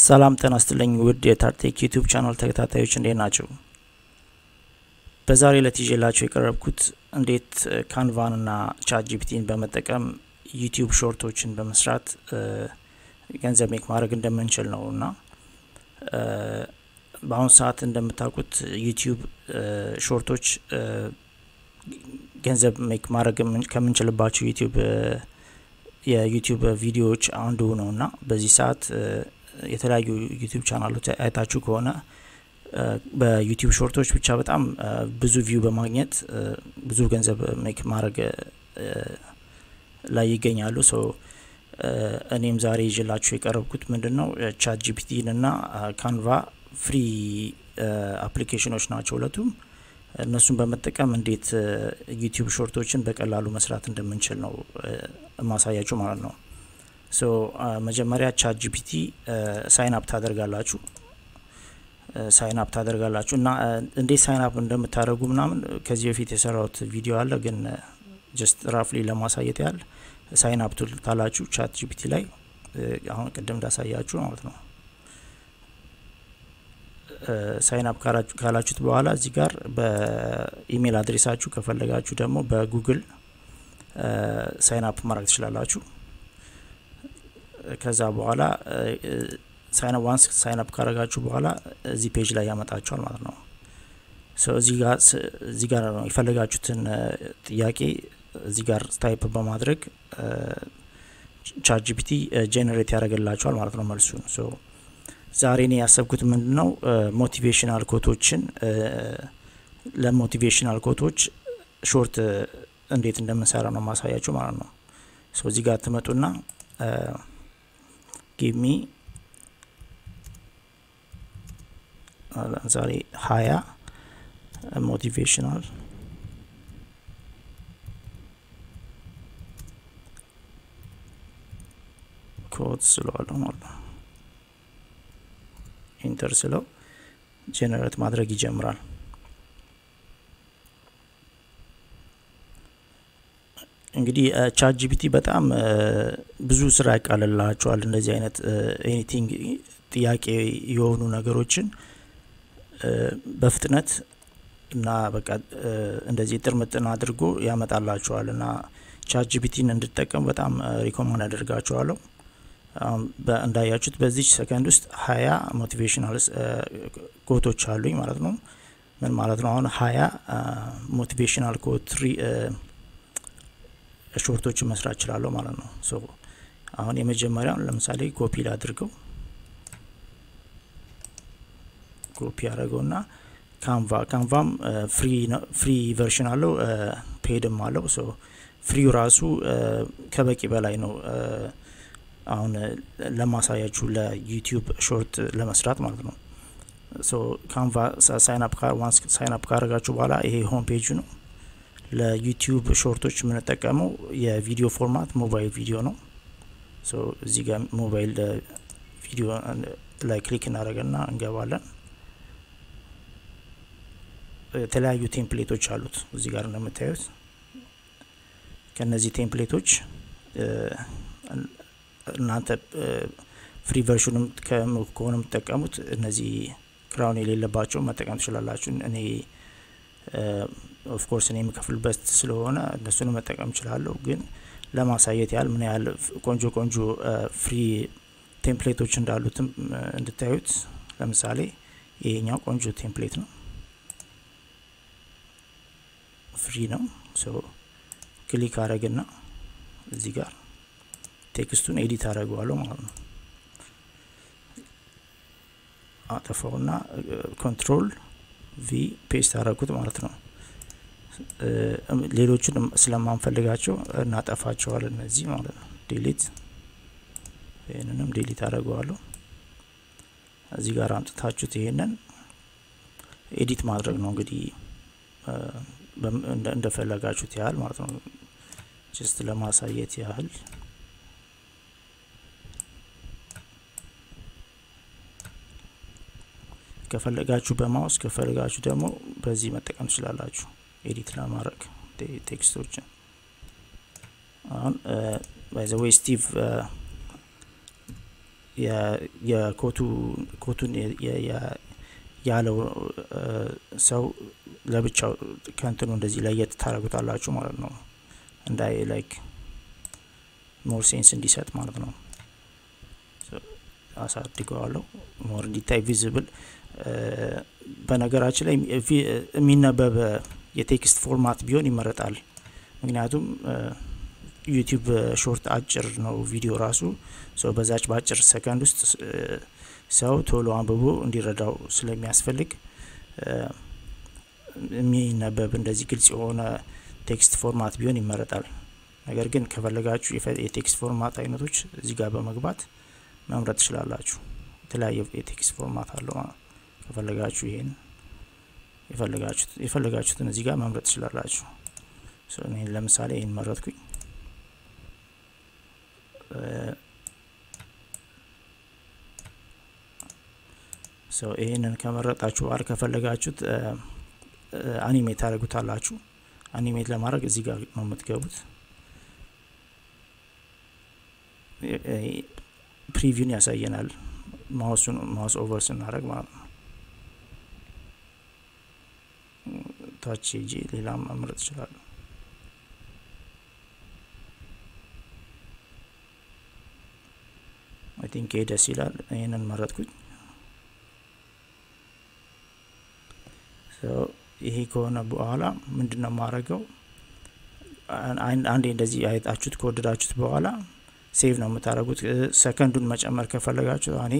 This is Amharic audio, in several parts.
ሰላም ጤና ይስጥልኝ ውድ የታርቴክ ዩቲዩብ ቻናል ተከታታዮች እንዴት ናችሁ? በዛሬ ዕለት ይዤላችሁ የቀረብኩት እንዴት ካንቫን እና ቻት ጂፒቲን በመጠቀም ዩቲዩብ ሾርቶችን በመስራት ገንዘብ ሜክ ማድረግ እንደምንችል ነውና በአሁን ሰዓት እንደምታውቁት ዩቲዩብ ሾርቶች ገንዘብ ሜክ ማድረግ ከምንችልባቸው የዩቲዩብ ቪዲዮዎች አንዱ ነውና በዚህ ሰዓት የተለያዩ ዩቲዩብ ቻናሎች አይታችሁ ከሆነ በዩቲዩብ ሾርቶች ብቻ በጣም ብዙ ቪው በማግኘት ብዙ ገንዘብ ሜክ ማድረግ ላይ ይገኛሉ። ሶ እኔም ዛሬ ይዤላችሁ የቀረብኩት ምንድነው ቻት ጂፒቲ እና ካንቫ ፍሪ አፕሊኬሽኖች ናቸው ሁለቱም። እነሱን በመጠቀም እንዴት ዩቲዩብ ሾርቶችን በቀላሉ መስራት እንደምንችል ነው ማሳያችሁ ማለት ነው። ሶ መጀመሪያ ቻት ጂፒቲ ሳይን አፕ ታደርጋላችሁ እና እንዴት ሳይን አፕ እንደምታደርጉ ምናምን ከዚህ በፊት የሰራሁት ቪዲዮ አለ፣ ግን ጀስት ራፍሊ ለማሳየት ያህል ሳይን አፕ ታላችሁ ቻት ጂፒቲ ላይ አሁን ቅድም እንዳሳያችሁ ማለት ነው። ሳይን አፕ ካላችሁት በኋላ እዚህ ጋር በኢሜል አድሬሳችሁ ከፈለጋችሁ ደግሞ በጉግል ሳይን አፕ ማድረግ ትችላላችሁ። ከዛ በኋላ ሳይን አፕ ካረጋችሁ በኋላ እዚህ ፔጅ ላይ ያመጣችኋል ማለት ነው። ሶ እዚህ ጋር ነው የፈለጋችሁትን ጥያቄ እዚህ ጋር ታይፕ በማድረግ ቻት ጂፒቲ ጄነሬት ያደርግላችኋል ማለት ነው መልሱን። ሶ ዛሬ እኔ ያሰብኩት ምንድነው ሞቲቬሽናል ኮቶችን ለሞቲቬሽናል ኮቶች ሾርት እንዴት እንደምንሰራ ነው ማሳያችሁ ማለት ነው። ሶ እዚህ ጋር ትመጡና give me sorry 20 motivational quotes ስለዋለው ማለት ነው። ኢንተር ስለው ጄነሬት ማድረግ ይጀምራል። እንግዲህ ቻት ጂፒቲ በጣም ብዙ ስራ ያቃልላችኋል። እንደዚህ አይነት ኤኒቲንግ ጥያቄ የሆኑ ነገሮችን በፍጥነት እና በቃ እንደዚህ ጥርምጥና አድርጎ ያመጣላችኋልና ቻት ጂፒቲን እንድትጠቀሙ በጣም ሪኮመንድ አደርጋችኋለሁ። እንዳያችሁት በዚህ ሰከንድ ውስጥ 20 ሞቲቬሽናል ኮቶች አሉኝ ማለት ነው። ምን ማለት ነው? አሁን 20 ሞቲቬሽናል ኮት ሾርቶችን መስራት ይችላል ማለት ነው። ሶ አሁን የመጀመሪያውን ለምሳሌ ኮፒ ላድርገው። ኮፒ አደረገውና ካንቫም ፍሪ ቨርዥን አለው ፔድም አለው። ሶ ፍሪው ራሱ ከበቂ በላይ ነው አሁን ለማሳያችሁ ለዩቲዩብ ሾርት ለመስራት ማለት ነው። ሶ ካንቫ ሳይን አፕ ካረጋችሁ በኋላ ይሄ ሆም ፔጅ ነው። ለዩቲዩብ ሾርቶች የምንጠቀመው የቪዲዮ ፎርማት ሞባይል ቪዲዮ ነው። ሶ እዚህ ጋር ሞባይል ቪዲዮ ላይ ክሊክ እናደርግና እንገባለን። የተለያዩ ቴምፕሌቶች አሉት እዚህ ጋር እንደምታዩት። ከነዚህ ቴምፕሌቶች እናንተ ፍሪ ቨርዥንም ከሆነ የምትጠቀሙት እነዚህ ክራውን የሌለባቸው መጠቀም ትችላላችሁ። እኔ ኦፍ ኮርስ እኔ የምከፍልበት ስለሆነ እነሱን መጠቀም እችላለሁ፣ ግን ለማሳየት ያህል ምን ያህል ቆንጆ ፍሪ ቴምፕሌቶች እንዳሉትም እንድታዩት። ለምሳሌ ይሄኛው ቆንጆ ቴምፕሌት ነው፣ ፍሪ ነው። ሶ ክሊክ አረግና እዚህ ጋር ቴክስቱን ኤዲት አደርገዋለሁ ማለት ነው። አጠፋውና ኮንትሮል ቪ ፔስት አደረኩት ማለት ነው። ሌሎቹን ስለማንፈልጋቸው እናጠፋቸዋለን እነዚህ ማለት ነው። ዲሊት፣ ይሄንንም ዲሊት አደርገዋለሁ። እዚህ ጋር አምጥታችሁት ይሄንን ኤዲት ማድረግ ነው እንግዲህ እንደፈለጋችሁት ያህል ማለት ነው። ጀስት ለማሳየት ያህል ከፈለጋችሁ በማውስ ከፈለጋችሁ ደግሞ በዚህ መጠቀም ትችላላችሁ ኤዲት ለማድረግ ቴክስቶችን። አሁን ባይ ዘ ዌይ ስቲቭ የኮቱን ያለው ሰው ለብቻው ከንትኑ እንደዚህ ለየት ታረጉታላችሁ ማለት ነው እንዳይ ላይክ ሞር ሴንስ እንዲሰጥ ማለት ነው አሳድገዋለሁ ሞር እንዲታይ ቪዚብል በነገራችን ላይ የሚነበብ የቴክስት ፎርማት ቢሆን ይመረጣል ምክንያቱም ዩቲዩብ ሾርት አጭር ነው ቪዲዮ ራሱ በዛች በአጭር ሰከንድ ውስጥ ሰው ቶሎ አንብቦ እንዲረዳው ስለሚያስፈልግ የሚነበብ እንደዚህ ግልጽ የሆነ ቴክስት ፎርማት ቢሆን ይመረጣል ነገር ግን ከፈለጋችሁ የቴክስት ፎርማት አይነቶች እዚህ ጋር በመግባት መምረጥ ትችላላችሁ የተለያየ የቴክስት ፎርማት አለው ከፈለጋችሁ ይሄን የፈለጋችሁትን እዚህ ጋር መምረጥ ትችላላችሁ እኔ ለምሳሌ ይሄን መረጥኩኝ ይሄንን ከመረጣችሁ በኋላ ከፈለጋችሁት አኒሜት ታደርጉታላችሁ አኒሜት ለማድረግ እዚህ ጋር ነው የምትገቡት ፕሪቪውን ያሳየናል ማውስ ኦቨር ስናደርግ ማለት ነው ታች ጂ ሌላም መምረጥ ይችላል አይ ቲንክ ደስ ይላል ይሄንን መረጥኩኝ ይሄ ከሆነ በኋላ ምንድነው ማረገው አንዴ እንደዚህ አይጣችሁት ከወደዳችሁት በኋላ ሴቭ ነው የምታረጉት ሰከንዱን መጨመር ከፈለጋችሁ አኔ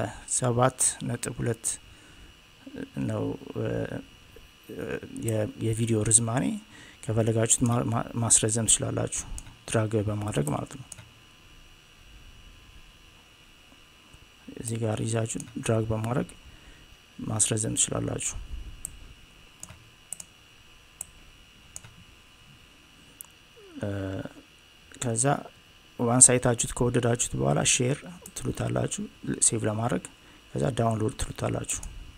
7.2 ነው የቪዲዮ ርዝማኔ ከፈለጋችሁት ማስረዘም ትችላላችሁ ድራግ በማድረግ ማለት ነው እዚህ ጋር ይዛችሁ ድራግ በማድረግ ማስረዘም ትችላላችሁ ከዛ ዋንስ አይታችሁት ከወደዳችሁት በኋላ ሼር ትሉታላችሁ ሴቭ ለማድረግ ከዛ ዳውንሎድ ትሉታላችሁ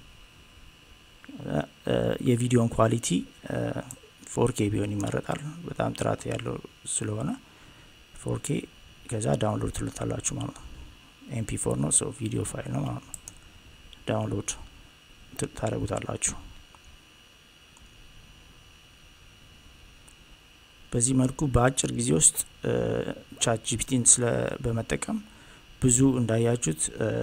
የቪዲዮን ኳሊቲ 4K ቢሆን ይመረጣል በጣም ጥራት ያለው ስለሆነ 4K ከዛ ዳውንሎድ ትሉታላችሁ ማለት ነው MP4 ነው ቪዲዮ ፋይል ነው ማለት ነው ዳውንሎድ ታረጉታላችሁ በዚህ መልኩ በአጭር ጊዜ ውስጥ ቻት ጂፒቲን በመጠቀም ብዙ እንዳያችሁት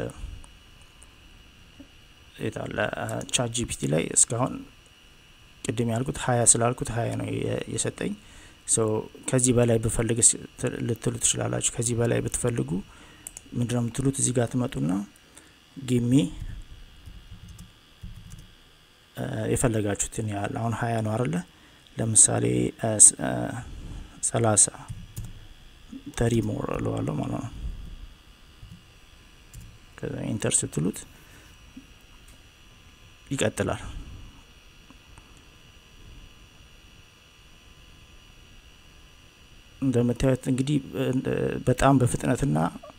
እታለ ቻት ጂፒቲ ላይ እስካሁን ቅድም ያልኩት 20 ስላልኩት 20 ነው የሰጠኝ ከዚህ በላይ በፈልግ ልትሉ ትችላላችሁ ከዚህ በላይ ብትፈልጉ ምንድነው የምትሉት እዚህ ጋር ትመጡና ጊሚ የፈለጋችሁትን ያህል አሁን 20 ነው አይደለ ለምሳሌ 30 ሞር ለዋለው ማለት ነው ከዛ ኢንተር ስትሉት ይቀጥላል እንደምታዩት እንግዲህ በጣም በፍጥነትና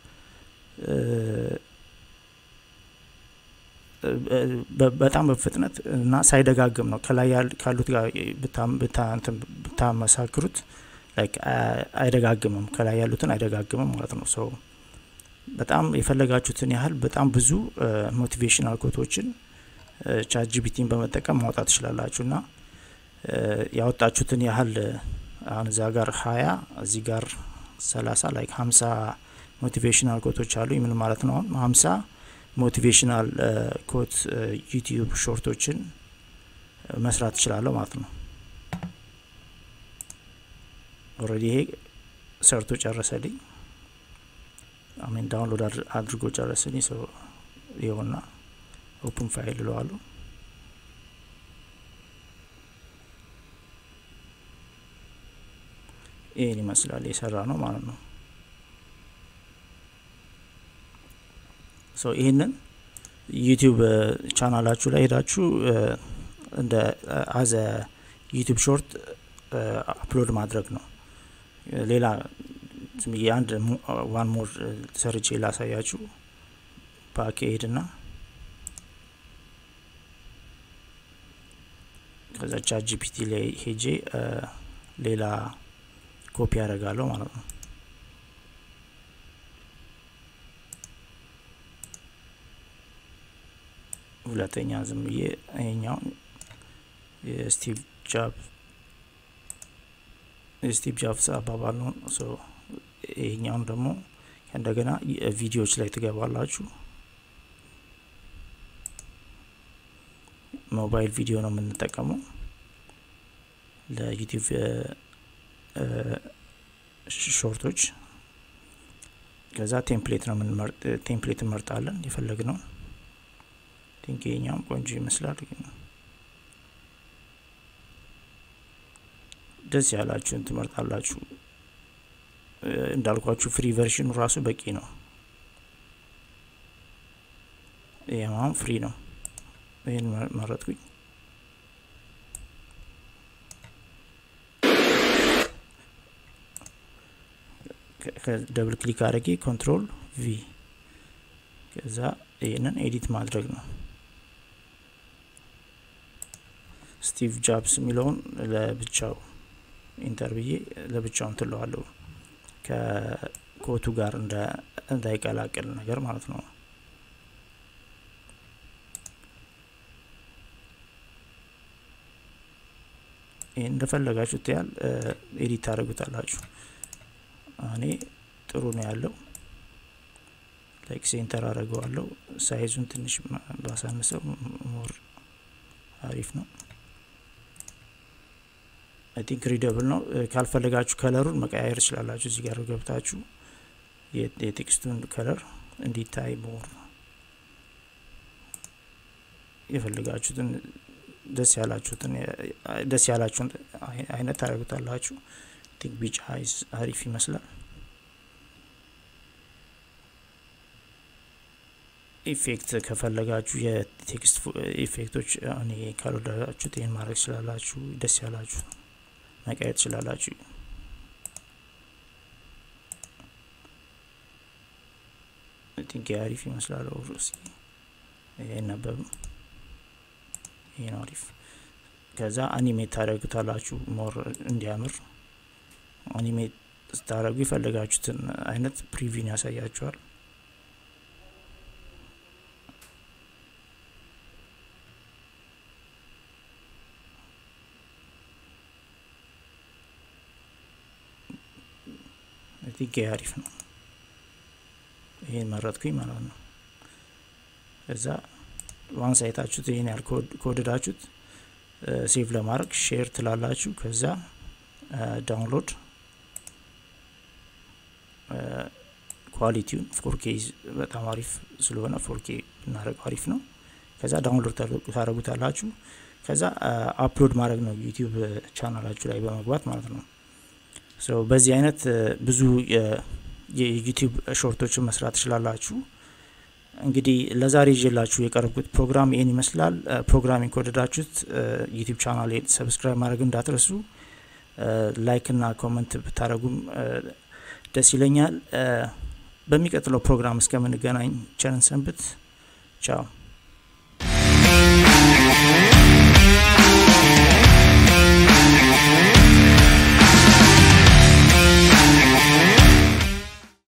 በጣም በፍጥነት እና ሳይደጋግም ነው ከላይ ካሉት ጋር ብታመሳክሩት ላይክ አይደጋግምም ከላይ ያሉትን አይደጋግምም ማለት ነው በጣም የፈለጋችሁትን ያህል በጣም ብዙ ሞቲቬሽናል ኮቶችን ቻት ጂፒቲን በመጠቀም ማውጣት ትችላላችሁና ያወጣችሁትን ያህል አሁን እዛ ጋር 20 እዚህ ጋር 30 ላይክ 50 ሞቲቬሽናል ኮቶች አሉ ምን ማለት ነው 50 ሞቲቬሽናል ኮት ዩቲዩብ ሾርቶችን መስራት ይችላል ማለት ነው ኦሬዲ ይሄ ሰርቶ ጨረሰልኝ አሜን ዳውንሎድ አድርጎ ጨረሰልኝ ይኸውና ኦፕን ፋይል ለዋለሁ ይሄን ይመስላል የሰራ ነው ማለት ነው ይሄንን ዩቲዩብ ቻናላችሁ ላይ ሄዳችሁ እንደ አዘ ዩቲዩብ ሾርት አፕሎድ ማድረግ ነው ሌላ አንድ ዋን ሞር ሰርች ላሳያችሁ ፓኬጅና ከዛ ቻት ጂፒቲ ላይ ሄጄ ሌላ ኮፒ አደርጋለሁ ማለት ነው ሁለተኛ ዝም ብዬ ይሄኛው የስቲቭ ጃብስ አባባል ነው ሶ ይሄኛው ደግሞ እንደገና ቪዲዮዎች ላይ ትገባላችሁ ሞባይል ቪዲዮ ነው የምንጠቀመው ለዩቲዩብ ሾርቶች ከዛ ቴምፕሌት ነው ቴምፕሌት እንመርጣለን የፈለግነው ቲንኪኛም ቆንጆ ይመስላል ደስ ያላችሁን ትመርጣላችሁ እንዳልኳችሁ ፍሪ ቨርዥኑ ራሱ በቂ ነው ይሄም ፍሪ ነው ይሄን መረጥኩኝ ከደብል ክሊክ አድርጌ ኮንትሮል ቪ ከዛ ይሄንን ኤዲት ማድረግ ነው ስቲቭ ጃብስ ሚለውን ለብቻው ኢንተርቪዬ ለብቻው እንትለዋለሁ ከኮቱ ጋር እንዳይቀላቀል ነገር ማለት ነው እንደፈለጋችሁት ያል ኤዲት ታደርጉታላችሁ እኔ ጥሩ ነው ያለው ላይክ ሴንተር አደርገዋለሁ ሳይዙን ትንሽ ባሳነሰው ሞር አሪፍ ነው አይ ቲንክ ሪደብል ነው ካልፈለጋችሁ ከለሩን መቀያየር ይችላልላችሁ እዚህ ጋር ገብታችሁ የቴክስቱን ከለር እንዲታይ ሞር የፈለጋችሁትን ደስ ያላችሁን አይነት ታደርጉታላችሁ ቲንክ ቢጫ አሪፍ ይመስላል ኢፌክት ከፈለጋችሁ የቴክስት ኢፌክቶች እኔ ካልወደዳችሁ ይሄን ማድረግ ይችላልላችሁ ደስ ያላችሁ መቀየር ይችላልላችሁ ቲንክ አሪፍ ይመስላል ኦቨርሲ ይሄን ነበር ይሄን አሪፍ ከዛ አኒሜት ታደርጉታላችሁ ሞር እንዲያምር አኒሜት ስታደርጉ ይፈልጋችሁትን አይነት ፕሪቪው ያሳያችኋል ቲንክ አሪፍ ነው ይሄን መረጥኩኝ ማለት ነው እዛ ዋን ሳይታችሁት ይሄን ያል ኮድዳችሁት ሴቭ ለማድረግ ሼር ትላላችሁ ከዛ ዳውንሎድ ኳሊቲውን 4K በጣም አሪፍ ስለሆነ 4K እናደርገው አሪፍ ነው ከዛ ዳውንሎድ ታደርጉታላችሁ ከዛ አፕሎድ ማድረግ ነው ዩቲዩብ ቻናላችሁ ላይ በመግባት ማለት ነው ሶ በዚህ አይነት ብዙ የዩቲዩብ ሾርቶችን መስራት ይችላልላችሁ እንግዲህ ለዛሬ ይዤላችሁ የቀረብኩት ፕሮግራም ይሄን ይመስላል ፕሮግራሚንግ ከወደዳችሁት ዩቲዩብ ቻናሌን ሰብስክራይብ ማድረግ እንዳትረሱ ላይክ እና ኮሜንት ብታደርጉም ደስ ይለኛል በሚቀጥለው ፕሮግራም እስከምንገናኝ ቸር ሰንብቱ ቻው